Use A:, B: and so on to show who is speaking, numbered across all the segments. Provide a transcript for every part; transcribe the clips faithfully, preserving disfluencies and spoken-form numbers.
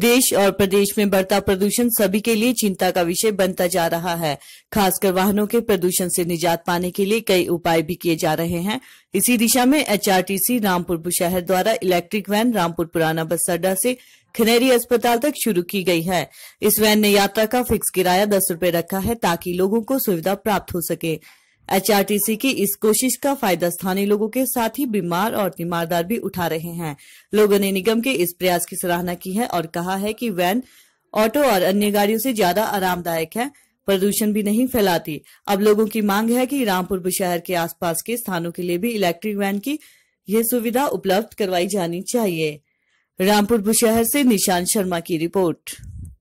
A: देश और प्रदेश में बढ़ता प्रदूषण सभी के लिए चिंता का विषय बनता जा रहा है। खासकर वाहनों के प्रदूषण से निजात पाने के लिए कई उपाय भी किए जा रहे हैं। इसी दिशा में एचआरटीसी रामपुर बुशहर द्वारा इलेक्ट्रिक वैन रामपुर पुराना बस अड्डा से खनेरी अस्पताल तक शुरू की गई है। इस वैन ने यात्रा का फिक्स किराया दस रुपए रखा है ताकि लोगों को सुविधा प्राप्त हो सके। एचआरटीसी की इस कोशिश का फायदा स्थानीय लोगों के साथ ही बीमार और तीमारदार भी उठा रहे हैं। लोगों ने निगम के इस प्रयास की सराहना की है और कहा है कि वैन ऑटो और अन्य गाड़ियों से ज्यादा आरामदायक है, प्रदूषण भी नहीं फैलाती। अब लोगों की मांग है कि रामपुर बुशहर के आसपास के स्थानों के लिए भी इलेक्ट्रिक वैन की यह सुविधा उपलब्ध करवाई जानी चाहिए। रामपुर बुशहर से निशांत शर्मा की रिपोर्ट।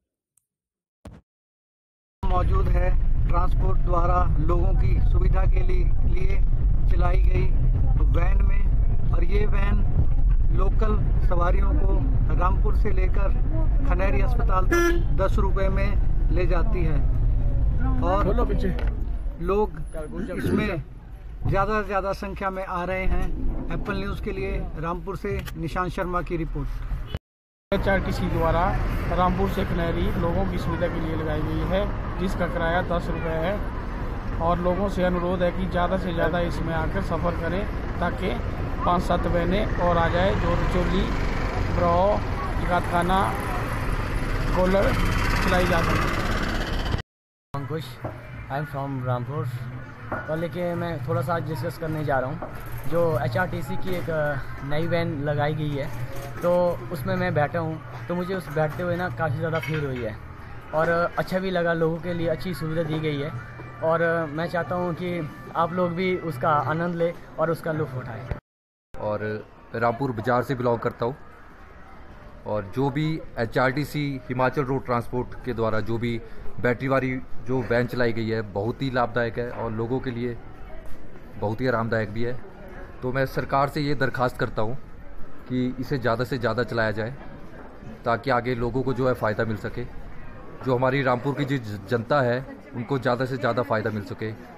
B: मौजूद है ट्रांसपोर्ट द्वारा लोगों की सुविधा के लिए, लिए चलाई गई वैन में, और ये वैन लोकल सवारियों को रामपुर से लेकर खनेरी अस्पताल तक दस रुपए में ले जाती है और लोग इसमें ज़्यादा से ज़्यादा संख्या में आ रहे हैं। एप्पल न्यूज़ के लिए रामपुर से निशांत शर्मा की रिपोर्ट।
C: एचआरटीसी द्वारा रामपुर से खनेरी लोगों की सुविधा के लिए लगाई गई है, जिसका किराया दस रुपये है और लोगों से अनुरोध है कि ज़्यादा से ज़्यादा इसमें आकर सफ़र करें ताकि पाँच सात बहनें और आ जाए जो रचौली, ब्रो, टिकातखाना, कोलर चलाई जा सके।
D: Ankush, I am from Rampur. तो लेके मैं थोड़ा सा डिस्कस करने जा रहा हूँ। जो एचआरटीसी की एक नई वैन लगाई गई है तो उसमें मैं बैठा हूँ, तो मुझे उस बैठते हुए ना काफ़ी ज़्यादा फील हुई है और अच्छा भी लगा। लोगों के लिए अच्छी सुविधा दी गई है और मैं चाहता हूँ कि आप लोग भी उसका आनंद लें और उसका लुत्फ़ उठाएं।
E: और रामपुर बाज़ार से बिलोंग करता हूँ और जो भी एचआरटीसी हिमाचल रोड ट्रांसपोर्ट के द्वारा जो भी बैटरी वाली जो वैन चलाई गई है बहुत ही लाभदायक है और लोगों के लिए बहुत ही आरामदायक भी है। तो मैं सरकार से ये दरख्वास्त करता हूँ कि इसे ज़्यादा से ज़्यादा चलाया जाए ताकि आगे लोगों को जो है फ़ायदा मिल सके। जो हमारी रामपुर की जो जनता है उनको ज़्यादा से ज़्यादा फ़ायदा मिल सके।